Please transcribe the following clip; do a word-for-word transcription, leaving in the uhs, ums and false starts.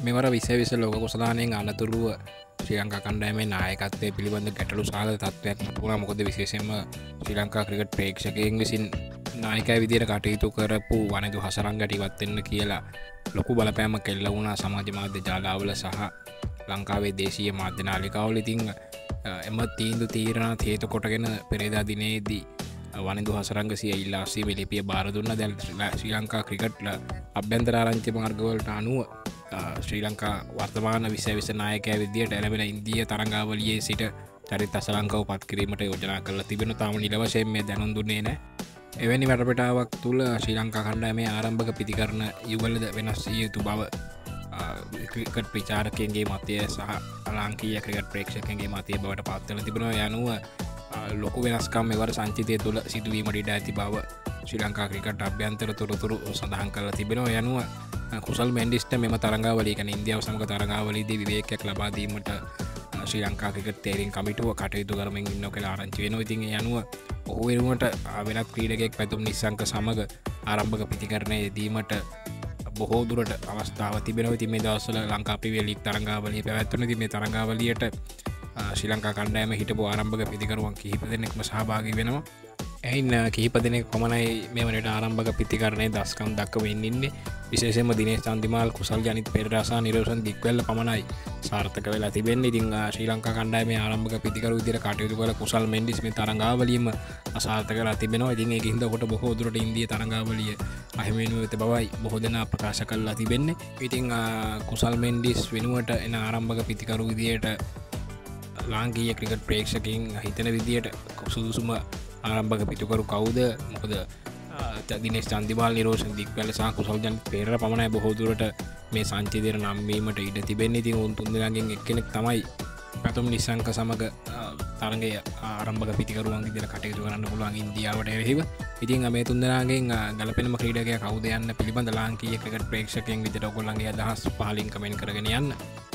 මෙවර විසවිස ලෝක කුසලානයෙන් අනතුරුව ශ්‍රී ලංකා කණ්ඩායමේ නායකත්වය පිළිබඳ ගැටලු සහගත තත්ත්වයක් වුණා. මොකද විශේෂයෙන්ම ශ්‍රී ලංකා ක්‍රිකට් ප්‍රේක්ෂකයන් විසින් නායකයා විදියට කටයුතු කරපු වනිදු හසරංගට ඉවත් වෙන්න කියලා ලොකු බලපෑමක් එල්ල වුණා සමාජ මාධ්‍ය ජාලාවල සහ ලංකාවේ දේශීය මාධ්‍ය නාලිකාවල. ඉතින් එම තීන්දුව තීරණ හේතු කොටගෙන පෙරේදා දිනේදී වනිදු හසරංග සිය ඉල්ලාසී ලිපිය බාර දුන්නා. දැන් ශ්‍රී ලංකා ක්‍රිකට් අභ්‍යන්තර ආරංචි මාර්ගවලට අනුව ශ්‍රී ලංකා වර්තමාන විසවිස නායකයා විදියට එළඹෙන ඉන්දිය තරඟාවලියේ සිට චරිත අසලංකාව පත් කිරීමට යෝජනා කරලා තිබෙන. තාම නිල වශයෙන් මේ දැනුම් දුන්නේ නැහැ. එවැනි වටපිටාවක් තුළ ශ්‍රී ලංකා කණ්ඩායමේ ආරම්භක පිතිකරණ යුගලද වෙනස් විය යුතු බව ක්‍රිකට් ප්‍රචාරකයන්ගේ මතය සහ ලාංකීය ක්‍රිකට් ප්‍රේක්ෂකයන්ගේ මතය බවට පත්වලා තිබෙනවා. යනුව ලොකු වෙනස්කම් මෙවර සංචිතය තුළ සිදුවීමට ඉඩ ඇති බව ශ්‍රී ලංකා ක්‍රිකට් අභ්‍යන්තර තොරතුරු සඳහන් කරලා තිබෙනවා. යනුව කුසල් මෙන්ඩිස්ට මෙම තරඟාවලිය ගැන ඉන්දියාව සමග තරඟාවලීදී විවේකයක් ලබා දීමට ශ්‍රී ලංකා ක්‍රිකට් තේරීම් කමිටුව කටයුතු කරමින් ඉන්නවා කියලා ආරංචි වෙනවා. ඉතින් ඒ අනුව ඔහු වෙනුවට වෙනත් ක්‍රීඩකයෙක් පැතුම් නිශ්ශංක සමග ආරම්භක ප්‍රතිකරණය යෙදීමට බොහෝ දුරට අවස්ථාව තිබෙනවා. ඉතින් මේ දවස්වල ලංකා ප්‍රීමියර් ලීග් තරඟාවලිය පැවැත්වෙනවා. ඉතින් මේ තරඟාවලියට ශ්‍රී ලංකා කණ්ඩායම හිටපු ආරම්භක පිතිකරුවන් කිහිප දෙනෙක්ම සහභාගී වෙනවා. එයින් කිහිප දෙනෙක් පමණයි මේ වනට ආරම්භක පිතිකරණය දස්කම් දක්ව ඉන්නේ. විශේෂයෙන්ම දිනේෂ් චන්දිමාල්, කුසල් ජනිත් පෙරේරා, නිරෝෂන් දික්වැල්ල පමණයි සාර්ථක වෙලා තිබෙන්නේ. ඉතින් ශ්‍රී ලංකා කණ්ඩායමේ ආරම්භක පිතිකරු විදිහට කටයුතු කළ කුසල් මෙන්ඩිස් මේ තරඟාවලියම අසාර්ථක වෙලා තිබෙනවා. ඉතින් ඒක හින්දා කොට බොහෝ දුරට ඉන්දිය තරඟාවලිය අහිමි වෙනු ඇති බවයි බොහෝ දෙනා ප්‍රකාශ කරලා තිබෙන්නේ. ඉතින් කුසල් මෙන්ඩිස් වෙනුවට එන ආරම්භක පිතිකරු විදිහට ලාංකීය ක්‍රිකට් ප්‍රේක්ෂකයන් හිතන විදිහට සුදුසුම ආරම්භක පිතිකරු කවුද? මොකද දිනේෂ් චන්දිමාල්, නිරෝෂන් දික්වැල්ල සහ කුසල් ජනිත් පෙරේරා පමණයි බොහෝ දුරට මේ සංචිතයට නම් වීමට ඉඩ තිබෙන්නේ. ඉතින් උන් තුන්දෙනාගෙන් එක්කෙනෙක් තමයි පැතුම් නිශ්ශංක සමග තරගය ආරම්භක පිතිකරුවන් විදිහට කටයුතු කරන්න පුළුවන් ඉන්දියාවට එරෙහිව. ඉතින් මේ තුන්දෙනාගෙන් ගැළපෙනම ක්‍රීඩකයා කවුද යන්න පිළිබඳ ලාංකීය ක්‍රිකට් ප්‍රේක්ෂකයන් විදිහට ඔයගොල්ලන්ගේ අදහස් පහලින් කමෙන්ට් කරගෙන යන්න.